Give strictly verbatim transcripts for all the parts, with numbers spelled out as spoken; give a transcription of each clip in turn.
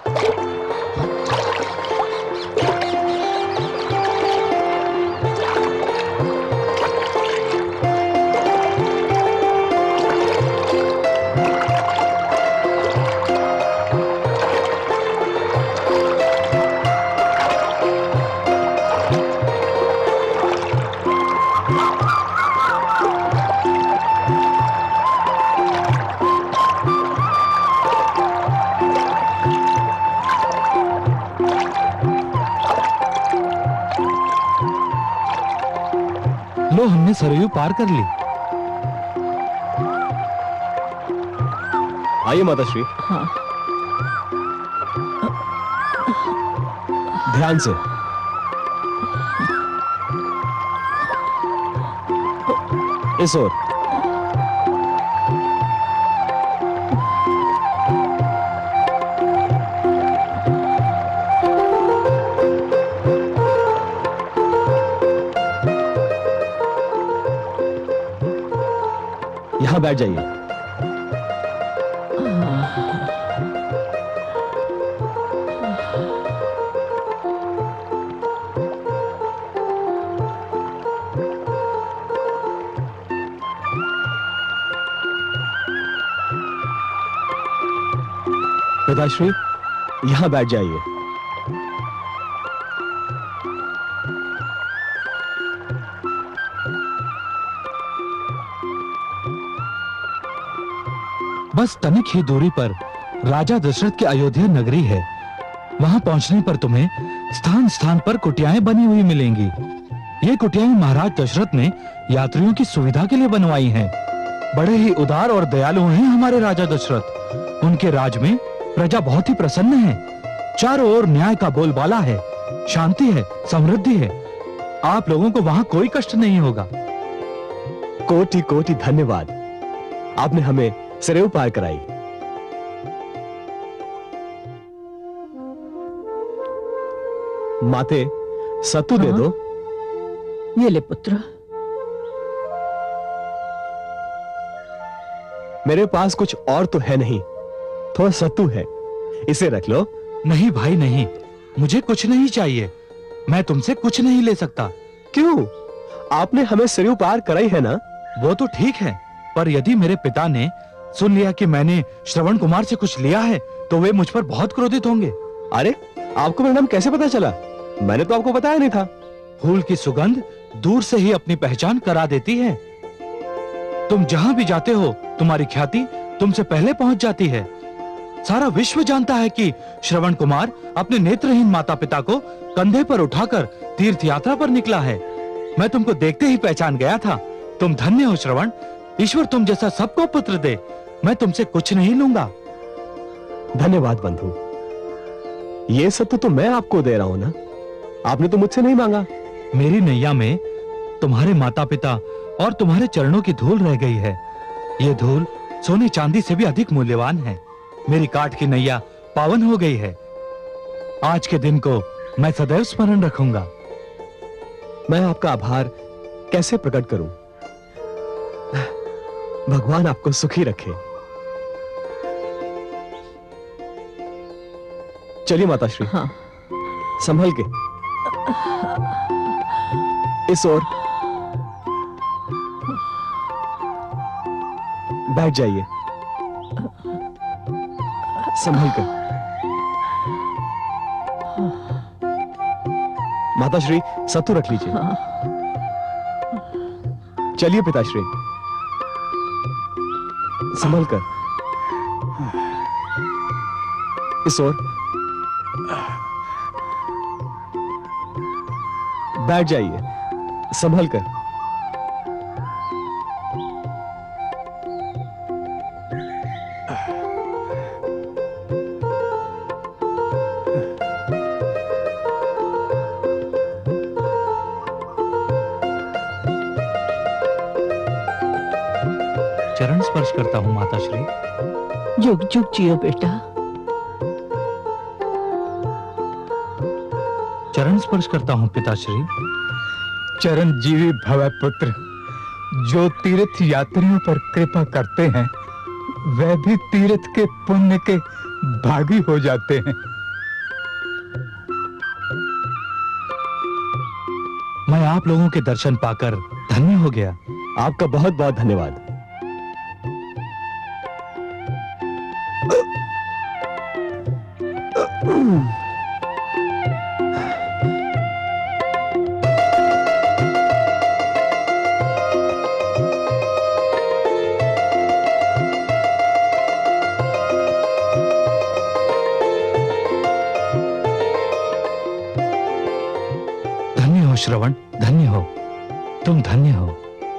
हमने सरयू पार कर ली। आइए माताश्री। हाँ। ध्यान से। इस ओर। यहां बैठ जाइए। पिताश्री, यहां बैठ जाइए। बस तनिक ही दूरी पर राजा दशरथ की अयोध्या नगरी है। वहां पहुंचने पर तुम्हें स्थान स्थान पर कुटियाएं बनी हुई मिलेंगी। ये कुटियाएं महाराज दशरथ ने यात्रियों की सुविधा के लिए बनवाई हैं। बड़े ही उदार और दयालु हैं हमारे राजा दशरथ। उनके राज में प्रजा बहुत ही प्रसन्न है। चारों ओर न्याय का बोलबाला है, शांति है, समृद्धि है। आप लोगों को वहां कोई कष्ट नहीं होगा। कोटि कोटि धन्यवाद, आपने हमें सरयू पार कराई। माते, सत्तू दे दो। ये ले पुत्र। मेरे पास कुछ और तो है नहीं, थोड़ा सत्तू है, इसे रख लो। नहीं भाई नहीं, मुझे कुछ नहीं चाहिए। मैं तुमसे कुछ नहीं ले सकता। क्यों? आपने हमें सरयू पार कराई है ना? वो तो ठीक है, पर यदि मेरे पिता ने सुन लिया कि मैंने श्रवण कुमार से कुछ लिया है तो वे मुझ पर बहुत क्रोधित होंगे। अरे, आपको मेरा नाम कैसे पता चला? मैंने तो आपको बताया नहीं था। फूल की सुगंध दूर से ही अपनी पहचान करा देती है। तुम जहां भी जाते हो तुम्हारी ख्याति तुमसे पहले पहुंच जाती है। सारा विश्व जानता है कि श्रवण कुमार अपने नेत्रहीन माता पिता को कंधे पर उठाकर तीर्थ यात्रा पर निकला है। मैं तुमको देखते ही पहचान गया था। तुम धन्य हो श्रवण। ईश्वर तुम जैसा सबको पुत्र दे। मैं तुमसे कुछ नहीं लूंगा। धन्यवाद बंधु। ये सत्तू तो मैं आपको दे रहा हूं ना, आपने तो मुझसे नहीं मांगा। मेरी नैया में तुम्हारे माता पिता और तुम्हारे चरणों की धूल रह गई है। ये धूल सोने चांदी से भी अधिक मूल्यवान है। मेरी काठ की नैया पावन हो गई है। आज के दिन को मैं सदैव स्मरण रखूंगा। मैं आपका आभार कैसे प्रकट करूं? भगवान आपको सुखी रखे। चलिए माताश्री। हाँ। संभल के। इस ओर। बैठ जाइए, संभल कर। माताश्री, सत्तू रख लीजिए। हाँ। चलिए पिताश्री, संभल कर। इस ओर। बैठ जाइए, संभल कर। चरण स्पर्श करता हूं माताश्री। जुग जुग जियो बेटा। चरण स्पर्श करता हूं पिताश्री। चरणजीवी भव पुत्र। जो तीर्थ यात्रियों पर कृपा करते हैं वह भी तीर्थ के पुण्य के भागी हो जाते हैं। मैं आप लोगों के दर्शन पाकर धन्य हो गया। आपका बहुत बहुत धन्यवाद। धन्य हो श्रवण, धन्य हो, तुम धन्य हो।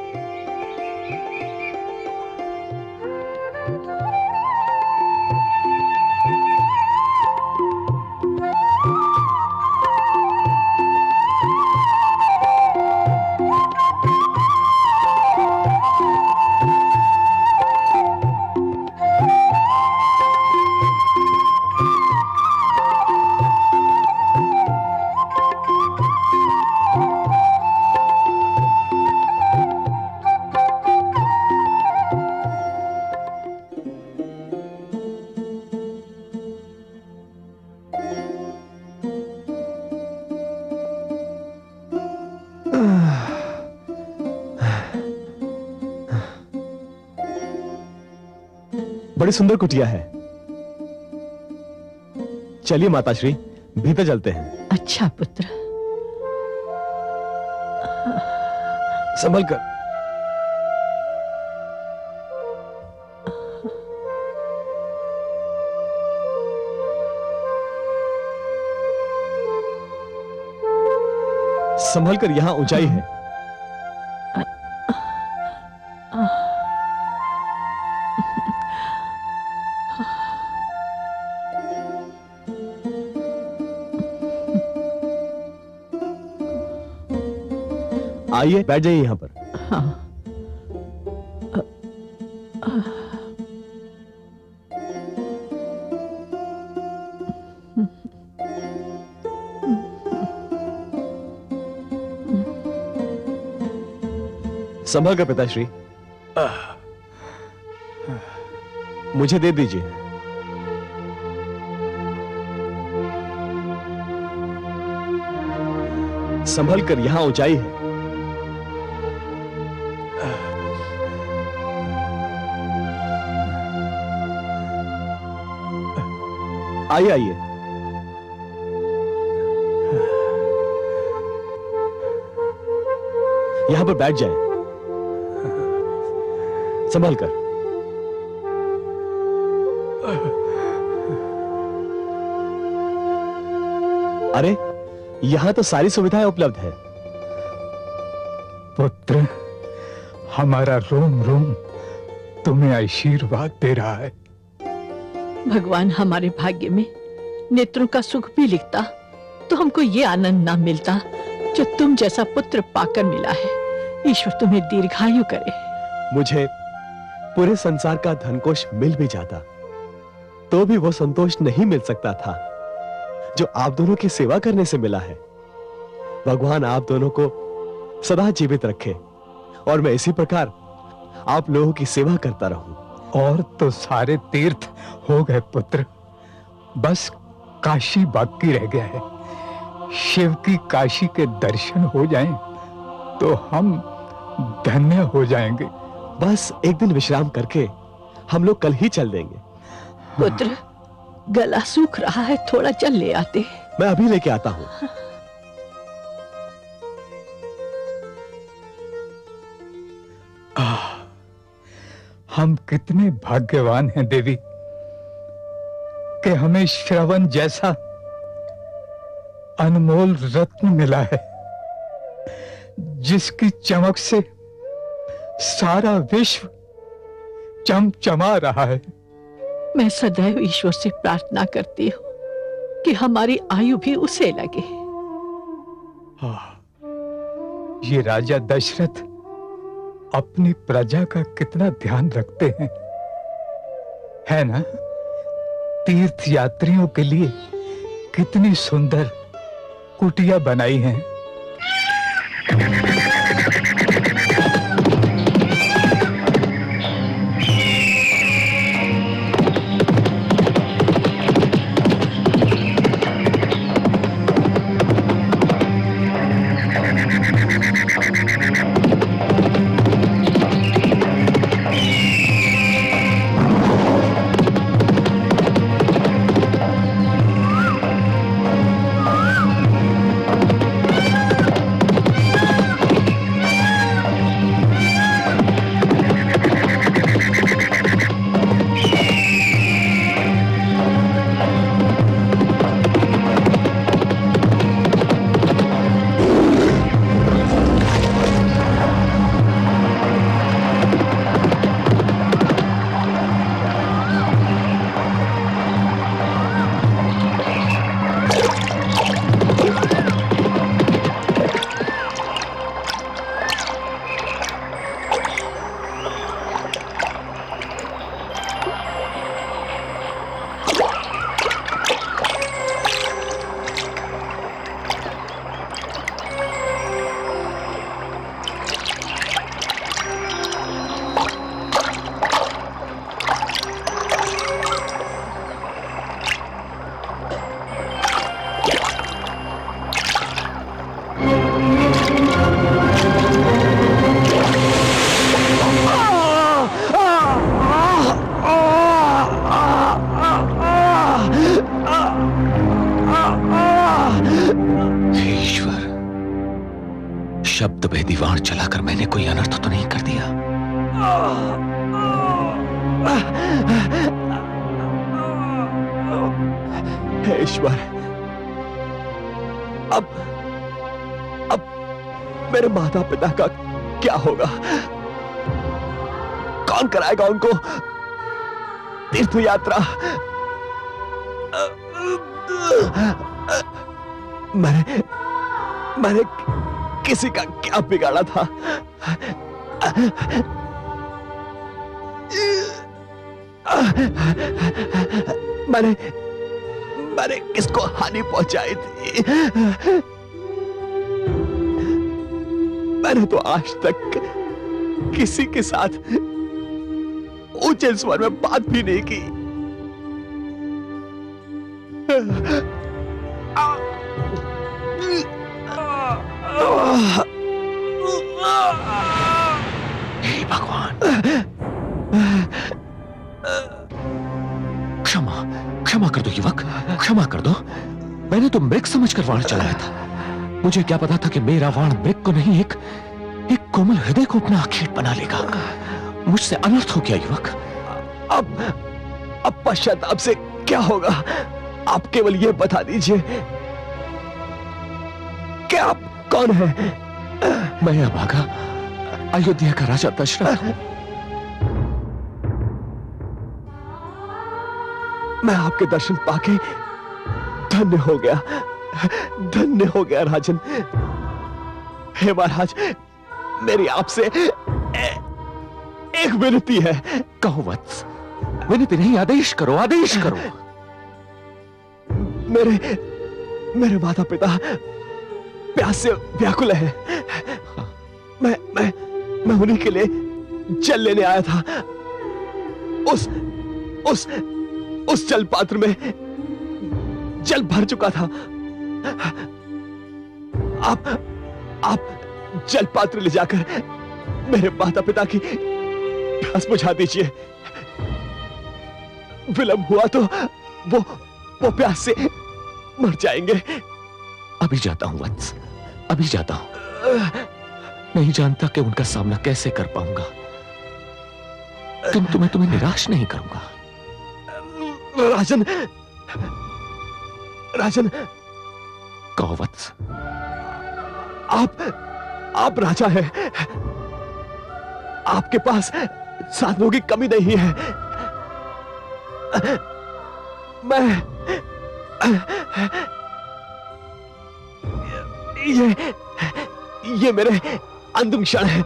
बड़ी सुंदर कुटिया है। चलिए माताश्री, भीतर चलते हैं। अच्छा पुत्र। संभल कर। संभल कर, यहां ऊंचाई है। आइए, बैठ जाइए यहां पर। हाँ। संभल कर पिताश्री, मुझे दे दीजिए। संभल कर, यहां ऊंचाई है। आइए आइए। यहां पर बैठ जाए। संभल कर। अरे, यहां तो सारी सुविधाएं उपलब्ध है। पुत्र, हमारा रोम रोम तुम्हें आशीर्वाद दे रहा है। भगवान हमारे भाग्य में नेत्रों का सुख भी लिखता तो हमको ये आनंद ना मिलता जो तुम जैसा पुत्र पाकर मिला है। ईश्वर तुम्हें दीर्घायु करे। मुझे पूरे संसार का धनकोष मिल भी जाता तो भी वो संतोष नहीं मिल सकता था जो आप दोनों की सेवा करने से मिला है। भगवान आप दोनों को सदा जीवित रखे और मैं इसी प्रकार आप लोगों की सेवा करता रहूं। और तो सारे तीर्थ हो गए पुत्र, बस काशी बाकी रह गया है। शिव की काशी के दर्शन हो जाएं तो हम धन्य हो जाएंगे। बस एक दिन विश्राम करके हम लोग कल ही चल देंगे। पुत्र, गला सूख रहा है, थोड़ा जल ले आते। मैं अभी लेके आता हूं। हम कितने भाग्यवान हैं देवी कि हमें श्रवण जैसा अनमोल रत्न मिला है, जिसकी चमक से सारा विश्व चमचमा रहा है। मैं सदैव ईश्वर से प्रार्थना करती हूँ कि हमारी आयु भी उसे लगे। ये राजा दशरथ अपनी प्रजा का कितना ध्यान रखते हैं, है ना? तीर्थ यात्रियों के लिए कितनी सुंदर कुटिया बनाई हैं। शब्द भेदी वाण चलाकर मैंने कोई अनर्थ तो नहीं कर दिया? हे ईश्वर, अब अब मेरे माता पिता का क्या होगा? कौन कराएगा उनको तीर्थ यात्रा? मैंने मैंने किसी का क्या बिगाड़ा था? मैंने मैंने किसको हानि पहुंचाई थी? मैंने तो आज तक किसी के साथ ऊंचे स्वर में बात भी नहीं की। हे भगवान, क्षमा क्षमा कर दो युवक, क्षमा कर दो। मैंने तो मृग समझकर वाण चलाया था। मुझे क्या पता था कि मेरा वाण मृग को नहीं, एक एक कोमल हृदय को अपना आखेट बना लेगा। मुझसे अनर्थ हो गया युवक। अब अब पश्चाताप से क्या होगा? आप केवल ये बता दीजिए कि आप कौन है? मैं अभागा अयोध्या का राजा दशरथ हूं। मैं आपके दर्शन पाके धन्य हो गया, धन्य हो गया राजन। हे महाराज, मेरी आपसे ए, एक विनती है। कहो वत्स। विनती नहीं, आदेश करो, आदेश करो। मेरे मेरे माता पिता प्यास से व्याकुल है। मैं मैं मैं उन्हीं के लिए जल लेने आया था। उस उस उस जल पात्र में जल भर चुका था। आप आप जल पात्र ले जाकर मेरे माता पिता की प्यास बुझा दीजिए। विलंब हुआ तो वो वो प्यास से मर जाएंगे। अभी जाता हूं वत्स, अभी जाता हूं। नहीं जानता कि उनका सामना कैसे कर पाऊंगा, किंतु मैं तुम्हें निराश नहीं करूंगा। राजन, राजन, कहो वत्स। आप आप राजा हैं। आपके पास साधनों की कमी नहीं है। मैं ये ये मेरे अंतिम क्षण है।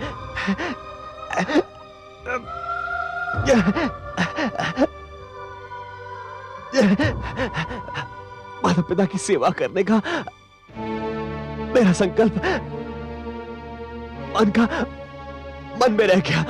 माता पिता की सेवा करने का मेरा संकल्प मन का मन में रह गया।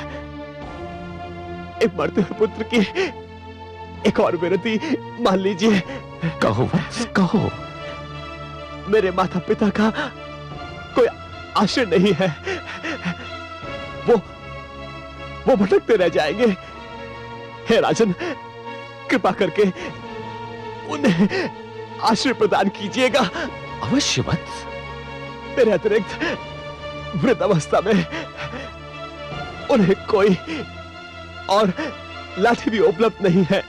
एक मरते हुए पुत्र की एक और विनती मान लीजिए। कहो वत्स, कहो। मेरे माता पिता का कोई आश्रय नहीं है। वो वो भटकते रह जाएंगे। हे राजन, कृपा करके उन्हें आश्रय प्रदान कीजिएगा। अवश्य वत्स। मेरे अतिरिक्त वृद्धावस्था में उन्हें कोई और लाठी भी उपलब्ध नहीं है।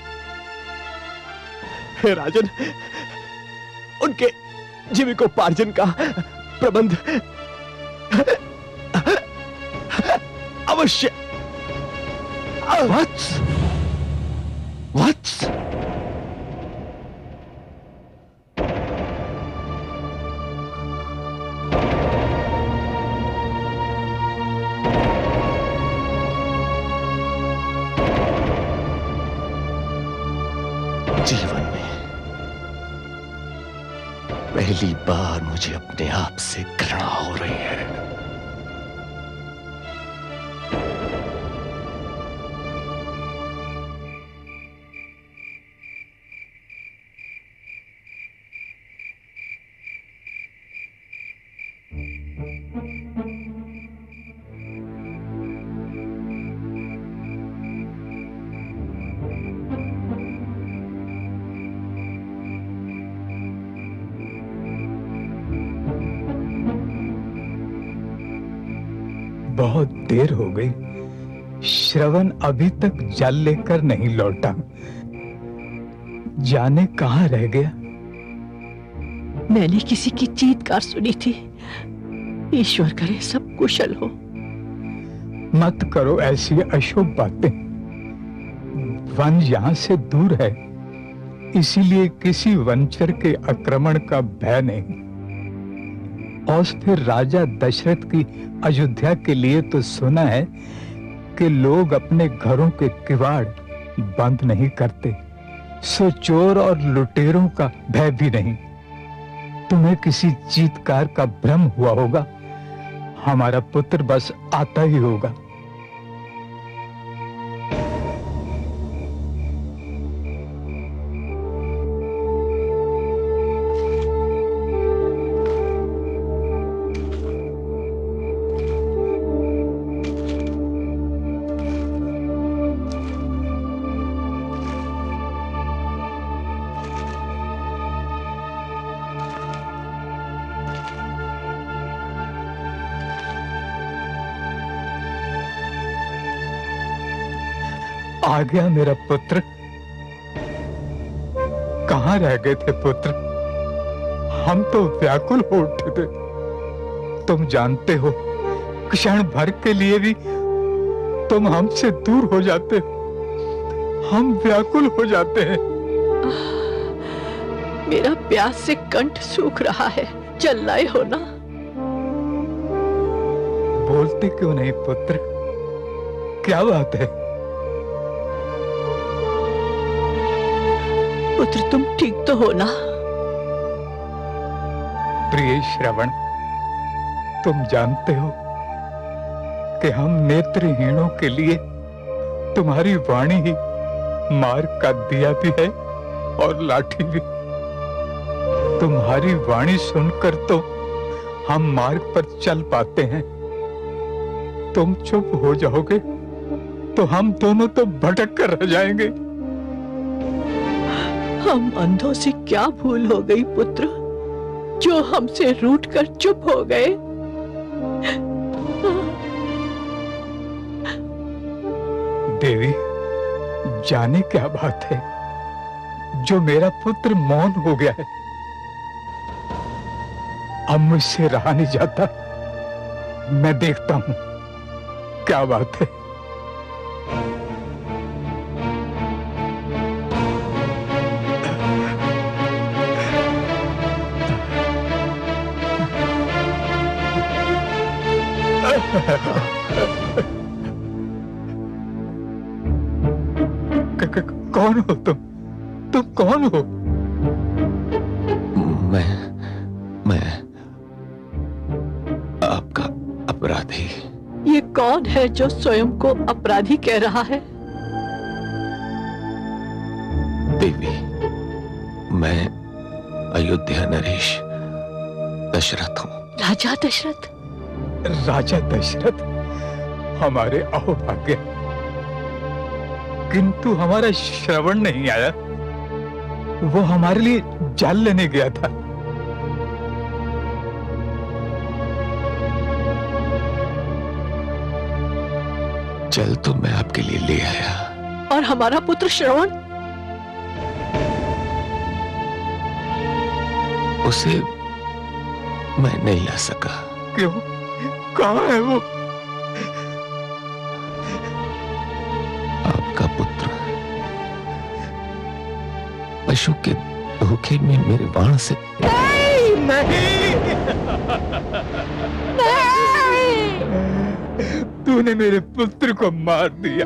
हे राजन, उनके जीविकोपार्जन का प्रबंध अवश्य। वत्स, वत्स। जीवन में पहली बार मुझे अपने आप से घृणा हो रही है। बहुत देर हो गई, श्रवण अभी तक जल लेकर नहीं लौटा। जाने कहां रह गया। मैंने किसी की चीत्कार सुनी थी। ईश्वर करे सब कुशल हो। मत करो ऐसी अशुभ बातें। वन यहां से दूर है, इसीलिए किसी वनचर के आक्रमण का भय नहीं। और फिर राजा दशरथ की अयोध्या के लिए तो सुना है कि लोग अपने घरों के किवाड़ बंद नहीं करते, सो चोर और लुटेरों का भय भी नहीं। तुम्हें किसी चीत्कार का भ्रम हुआ होगा। हमारा पुत्र बस आता ही होगा। आ गया मेरा पुत्र। कहां रह गए थे पुत्र? हम तो व्याकुल हो उठे थे। तुम जानते हो, क्षण भर के लिए भी तुम हमसे दूर हो जाते हो। हम व्याकुल हो जाते हैं। मेरा प्यास से कंठ सूख रहा है, चल लाए हो ना। बोलते क्यों नहीं पुत्र? क्या बात है? पुत्र तुम ठीक तो हो ना? प्रिय श्रवण, तुम जानते हो कि हम नेत्रहीनों के लिए तुम्हारी वाणी ही मार्ग का दिया भी है और लाठी भी। तुम्हारी वाणी सुनकर तो हम मार्ग पर चल पाते हैं। तुम चुप हो जाओगे तो हम दोनों तो भटक कर रह जाएंगे। हम अंधों से क्या भूल हो गई पुत्र, जो हमसे रूठ कर चुप हो गए। देवी, जाने क्या बात है जो मेरा पुत्र मौन हो गया है। अब मुझसे रहा नहीं जाता। मैं देखता हूं क्या बात है। क, क, कौन हो तुम? तुम कौन हो? मैं मैं आपका अपराधी। ये कौन है जो स्वयं को अपराधी कह रहा है? देवी, मैं अयोध्या नरेश दशरथ हूं। राजा दशरथ? राजा दशरथ हमारे अहोभाग्य, किंतु हमारा श्रवण नहीं आया। वो हमारे लिए जल लेने गया था। जल तो मैं आपके लिए ले आया। और हमारा पुत्र श्रवण? उसे मैं नहीं ला सका। क्यों? कहां है वो? आपका पुत्र पशु के धोखे में मेरे बाण से। नहीं, नहीं, नहीं। तूने मेरे पुत्र को मार दिया।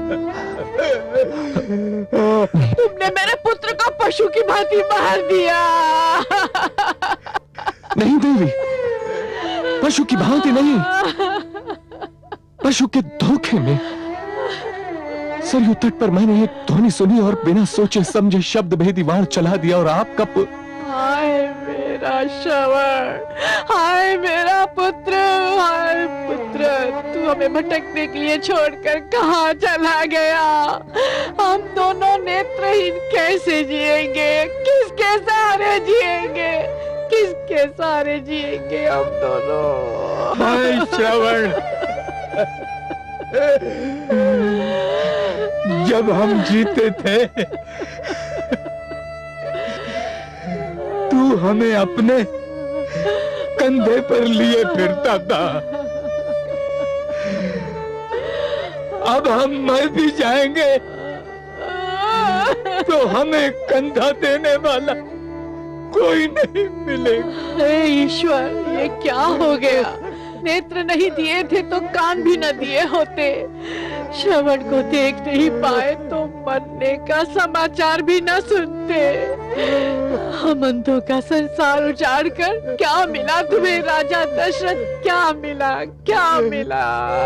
तुमने मेरे पुत्र को पशु की भांति मार दिया। नहीं देवी, पशु की भांति नहीं, पशु के धोखे में। सरयू तट पर मैंने एक ध्वनि सुनी और बिना सोचे समझे शब्द भेदी वाण चला दिया और आपका पु... हाय मेरा श्रवण, हाय मेरा पुत्र, हाय पुत्र, तू हमें भटकने के लिए छोड़कर कहाँ चला गया? हम दोनों नेत्रहीन कैसे जिएंगे? किसके सहारे जिएंगे? किसके सहारे जिएंगे हम दोनों? हाय श्रवण, जब हम जीते थे तू हमें अपने कंधे पर लिए फिरता था। अब हम मर भी जाएंगे तो हमें कंधा देने वाला कोई नहीं मिलेगा। हे ईश्वर, ये क्या हो गया? नेत्र नहीं दिए थे तो कान भी न दिए होते। श्रवण को देख नहीं पाए तो मरने का समाचार भी न सुनते। हम अंधों का संसार उजाड़ कर क्या मिला तुम्हें राजा दशरथ? क्या मिला, क्या मिला?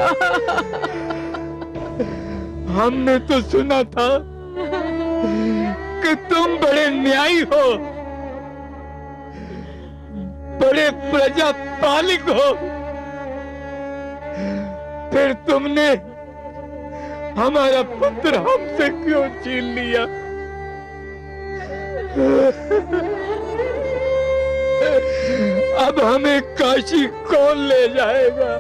हमने तो सुना था कि तुम बड़े न्यायी हो, बड़े प्रजापालिक हो, फिर तुमने हमारा पुत्र हमसे क्यों छीन लिया? अब हमें काशी कौन ले जाएगा?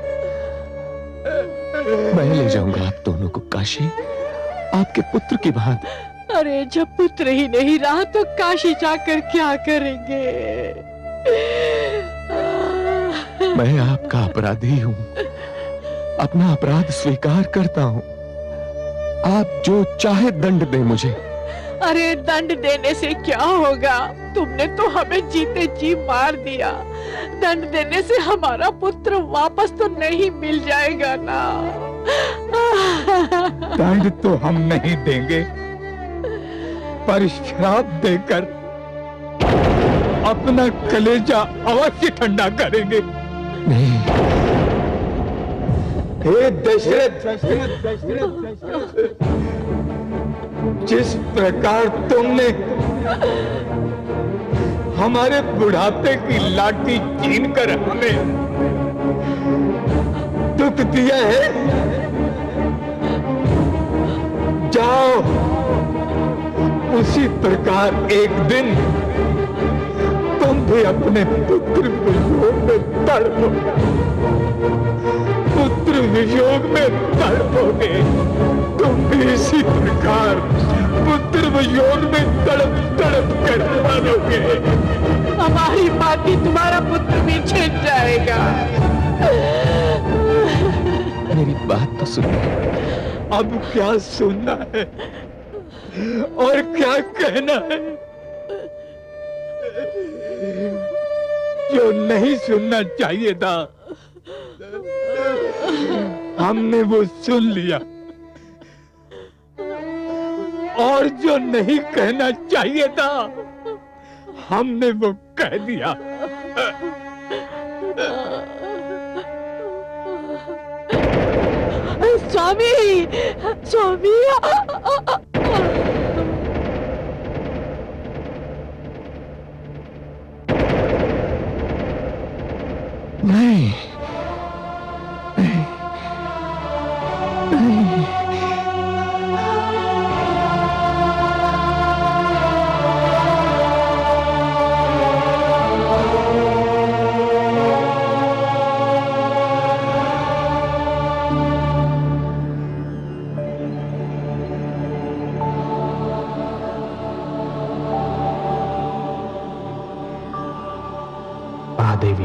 मैं ले जाऊंगा आप दोनों को काशी, आपके पुत्र की भांति। अरे जब पुत्र ही नहीं रहा तो काशी जाकर क्या करेंगे? मैं आपका अपराधी हूं, अपना अपराध स्वीकार करता हूं। आप जो चाहे दंड दें मुझे। अरे दंड देने से क्या होगा? तुमने तो हमें जीते जी मार दिया। दंड देने से हमारा पुत्र वापस तो नहीं मिल जाएगा ना। दंड तो हम नहीं देंगे, पर श्राप देकर अपना कलेजा अवश्य ठंडा करेंगे। नहीं, हे दशरथ, दशरथ, दशरथ, दशरथ, जिस प्रकार तुमने हमारे बुढ़ापे की लाठी छीन कर हमें दुख दिया है, जाओ उसी प्रकार एक दिन तुम भी अपने पुत्र वियोग में तड़पोगे, पुत्र वियोग में तड़पोगे। तुम भी इसी प्रकार पुत्र वियोग में तड़प तड़प कर मरोगे। हमारी बाती तुम्हारा पुत्र भी छिन जाएगा। मेरी बात तो सुनो। अब क्या सुनना है और क्या कहना है? जो नहीं सुनना चाहिए था हमने वो सुन लिया, और जो नहीं कहना चाहिए था हमने वो कह दिया। स्वामी, स्वामी, नहीं, नहीं, नहीं। महादेवी,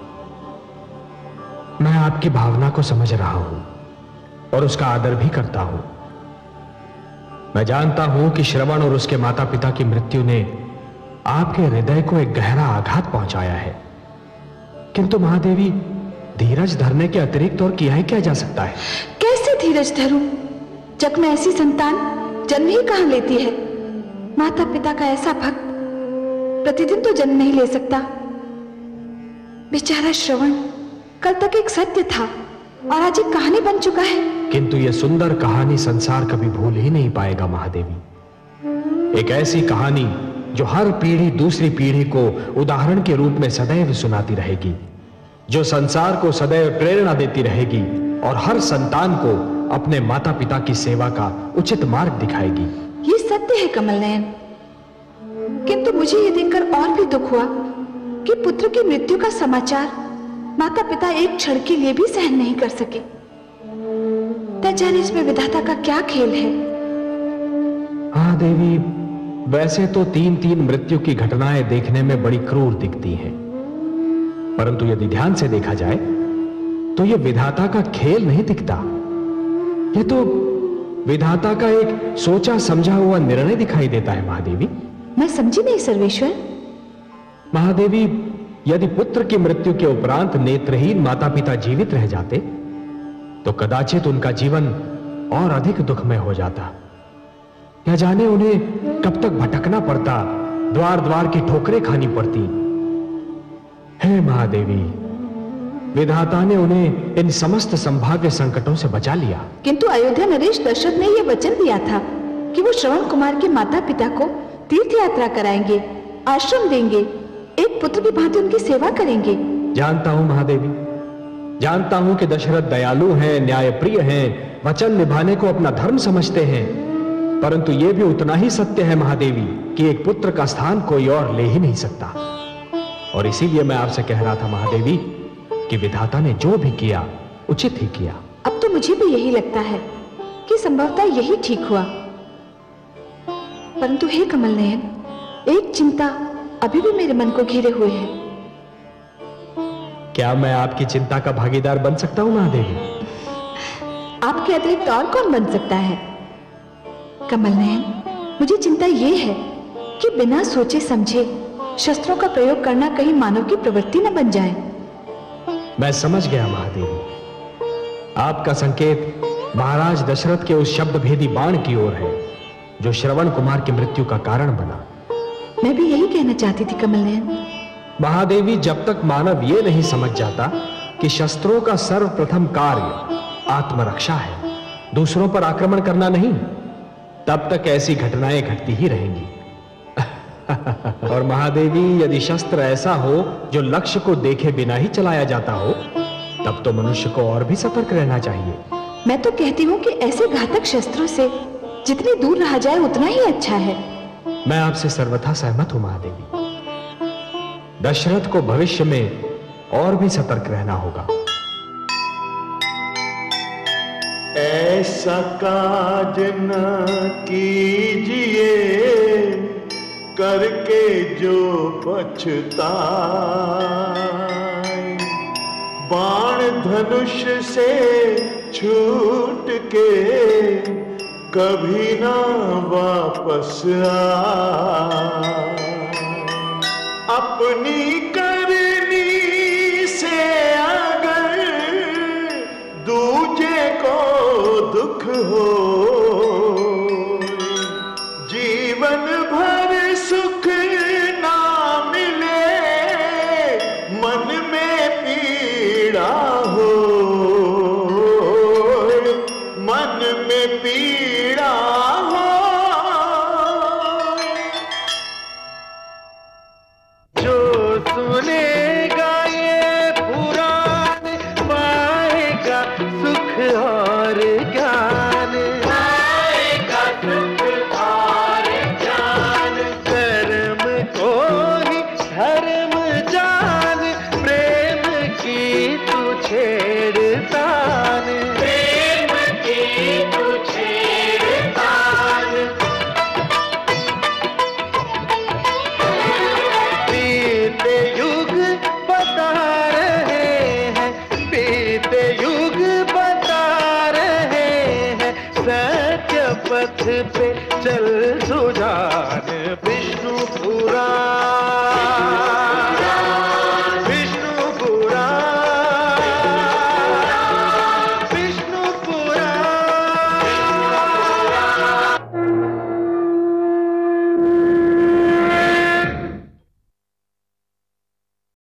मैं आपकी भावना को समझ रहा हूं और उसका आदर भी करता हूं। मैं जानता हूं कि श्रवण और उसके माता पिता की मृत्यु ने आपके हृदय को एक गहरा आघात पहुंचाया है, किंतु महादेवी, धीरज धरने के अतिरिक्त और किया ही क्या जा सकता है? कैसे धीरज धरूं, जग में ऐसी संतान जन्म ही कहां लेती है? माता पिता का ऐसा भक्त प्रतिदिन तो जन्म नहीं ले सकता। बेचारा श्रवण कल तक एक सत्य था और आज एक कहानी बन चुका है। किंतु यह सुंदर कहानी संसार कभी भूल ही नहीं पाएगा महादेवी। एक ऐसी कहानी जो हर पीढ़ी दूसरी पीढ़ी को उदाहरण के रूप में सदैव सुनाती रहेगी, जो संसार को सदैव प्रेरणा देती रहेगी और हर संतान को अपने माता पिता की सेवा का उचित मार्ग दिखाएगी। ये सत्य है कमल नयन, किंतु मुझे यह देखकर और भी दुख हुआ कि पुत्र की मृत्यु का समाचार माता पिता एक क्षण के लिए भी सहन नहीं कर सके। न जाने इसमें विधाता का क्या खेल है। हाँ देवी, वैसे तो तीन तीन मृत्यु की घटनाएं देखने में बड़ी क्रूर दिखती हैं, परंतु यदि ध्यान से देखा जाए तो यह विधाता का खेल नहीं दिखता। यह तो विधाता का एक सोचा समझा हुआ निर्णय दिखाई देता है महादेवी। मैं समझी नहीं सर्वेश्वर। महादेवी, यदि पुत्र की मृत्यु के उपरांत नेत्रहीन माता पिता जीवित रह जाते तो कदाचित उनका जीवन और अधिक दुखमय हो जाता। न जाने उन्हें कब तक भटकना पड़ता, द्वार द्वार की ठोकरें खानी पड़ती। हे महादेवी, विधाता ने उन्हें इन समस्त संभाव्य संकटों से बचा लिया। किंतु अयोध्या नरेश दशरथ ने यह वचन दिया था कि वो श्रवण कुमार के माता पिता को तीर्थ यात्रा कराएंगे, आश्रम देंगे, एक पुत्र की भांति उनकी सेवा करेंगे। जानता हूं महादेवी, जानता हूं कि दशरथ दयालु हैं, न्यायप्रिय हैं, वचन निभाने को अपना धर्म समझते हैं, परंतु यह भी उतना ही सत्य है महादेवी कि एक पुत्र का स्थान कोई और ले ही नहीं सकता। और इसीलिए मैं आपसे कह रहा था महादेवी कि विधाता ने जो भी किया उचित ही किया। अब तो मुझे भी यही लगता है कि संभवतः यही ठीक हुआ। परंतु हे कमल नयन, एक चिंता अभी भी मेरे मन को घेरे हुए है। क्या मैं आपकी चिंता का भागीदार बन सकता हूं महादेवी? आपके अतिरिक्त और कौन बन सकता है? कमल नयन, मुझे चिंता यह है कि बिना सोचे समझे शस्त्रों का प्रयोग करना कहीं मानव की प्रवृत्ति न बन जाए। मैं समझ गया महादेवी, आपका संकेत महाराज दशरथ के उस शब्द भेदी बाण की ओर है जो श्रवण कुमार की मृत्यु का कारण बना। मैं भी यही कहना चाहती थी कमल नयन। महादेवी, जब तक मानव यह नहीं समझ जाता कि शस्त्रों का सर्वप्रथम कार्य आत्मरक्षा है, दूसरों पर आक्रमण करना नहीं, तब तक ऐसी घटनाएं घटती ही रहेंगी। और महादेवी, यदि शस्त्र ऐसा हो जो लक्ष्य को देखे बिना ही चलाया जाता हो, तब तो मनुष्य को और भी सतर्क रहना चाहिए। मैं तो कहती हूँ कि ऐसे घातक शस्त्रों से जितनी दूर रहा जाए उतना ही अच्छा है। मैं आपसे सर्वथा सहमत हूं महादेवी। दशरथ को भविष्य में और भी सतर्क रहना होगा। ऐसा काज न कीजिए करके जो पछताए, बाण धनुष से छूट के कभी ना वापस आए। अपनी करनी से अगर दूजे को दुख हो, जीवन भर सुख ना मिले, मन में पीड़ा हो, मन में पीड़ा हो। जो सुनेगा ये पुराण पाएगा सुख और ज्ञान, पाएगा सुख और ज्ञान। कर्म को ही धर्म जान, प्रेम की तू छेड़तान, प्रेम की तू छेड़तान। बीते युग बता रहे हैं, बीते युग बता रहे हैं, सत्य पथ पे चल